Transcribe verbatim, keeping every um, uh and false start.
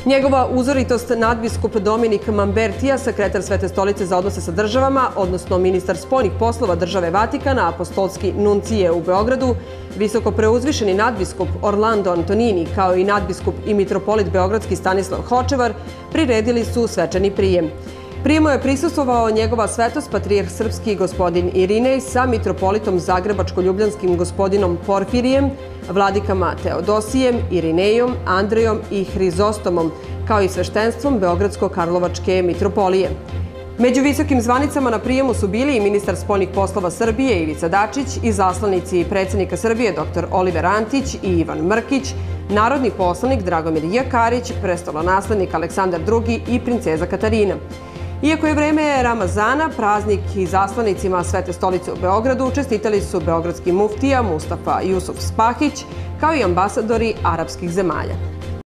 Njegova uzoritost nadbiskup Dominik Mambertija, sekretar Svete stolice za odnose sa državama, odnosno ministar spoljnih poslova države Vatikana, apostolski nuncije u Beogradu, visoko preuzvišeni nadbiskup Orlando Antonini, kao i nadbiskup i mitropolit beogradski Stanislav Hočevar, priredili su svečani prijem. Prijemu je prisustvovao njegova svetost patrijarh srpski gospodin Irinej sa mitropolitom zagrebačko-ljubljanskim gospodinom Porfirijem, vladikama Teodosijem, Irinejom, Andrejom i Hrizostomom, kao i sveštenstvom Beogradsko-Karlovačke mitropolije. Među visokim zvanicama na prijemu su bili i ministar spoljnih poslova Srbije Ivica Dačić, i zaslanici predsjednika Srbije dr Oliver Antić i Ivan Mrkić, narodni poslanik Dragomir J. Karić, prestolonaslednik Aleksandar drugi i princeza Katarina. Iako je vreme Ramazana, praznik i zaslanicima Svete stolice u Beogradu čestitali su beogradski muftija Mustafa Jusuf Spahić, kao i ambasadori arapskih zemalja.